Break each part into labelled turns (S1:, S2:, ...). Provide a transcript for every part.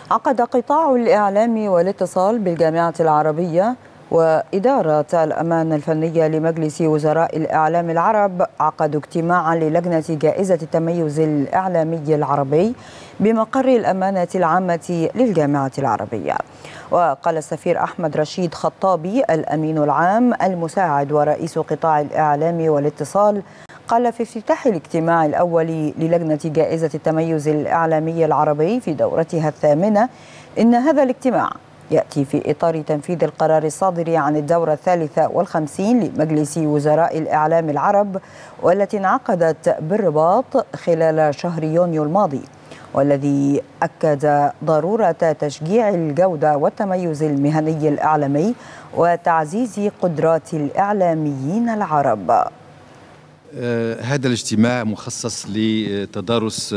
S1: عقد قطاع الإعلام والاتصال بالجامعة العربية وإدارة الأمانة الفنية لمجلس وزراء الإعلام العرب عقدوا اجتماعا للجنة جائزة التميز الإعلامي العربي بمقر الأمانة العامة للجامعة العربية. وقال السفير أحمد رشيد خطابي الأمين العام المساعد ورئيس قطاع الإعلام والاتصال قال في افتتاح الاجتماع الأول للجنة جائزة التميز الإعلامي العربي في دورتها الثامنة إن هذا الاجتماع يأتي في إطار تنفيذ القرار الصادر عن الدورة 53 لمجلس وزراء الإعلام العرب والتي انعقدت بالرباط خلال شهر يونيو الماضي، والذي أكد ضرورة تشجيع الجودة والتميز المهني الإعلامي وتعزيز قدرات الإعلاميين العرب.
S2: هذا الاجتماع مخصص لتدارس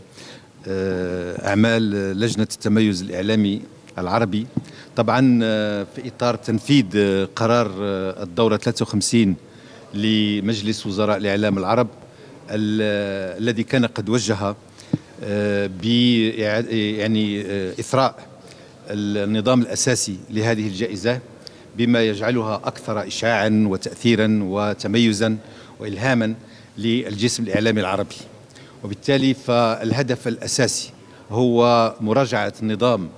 S2: أعمال لجنة التميز الإعلامي العربي، طبعا في إطار تنفيذ قرار الدورة 53 لمجلس وزراء الإعلام العرب الذي كان قد وجه إثراء النظام الأساسي لهذه الجائزة بما يجعلها أكثر إشعاعا وتأثيرا وتميزا وإلهاما للجسم الإعلامي العربي. وبالتالي فالهدف الأساسي هو مراجعة النظام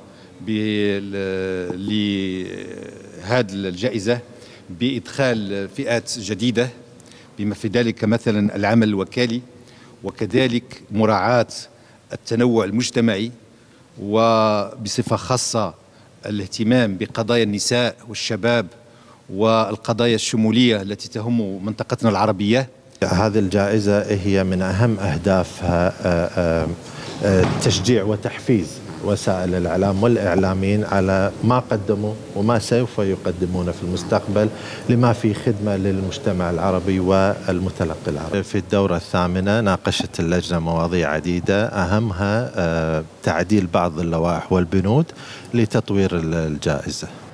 S2: لهذه الجائزة بإدخال فئات جديدة بما في ذلك مثلا العمل الوكالي، وكذلك مراعاة التنوع المجتمعي، وبصفة خاصة الاهتمام بقضايا النساء والشباب والقضايا الشمولية التي تهم منطقتنا العربية.
S3: هذه الجائزة هي من أهم أهدافها تشجيع وتحفيز وسائل الإعلام والإعلاميين على ما قدموا وما سوف يقدمون في المستقبل لما في خدمة للمجتمع العربي والمتلقي العربي. في الدورة الثامنة ناقشت اللجنة مواضيع عديدة أهمها تعديل بعض اللوائح والبنود لتطوير الجائزة.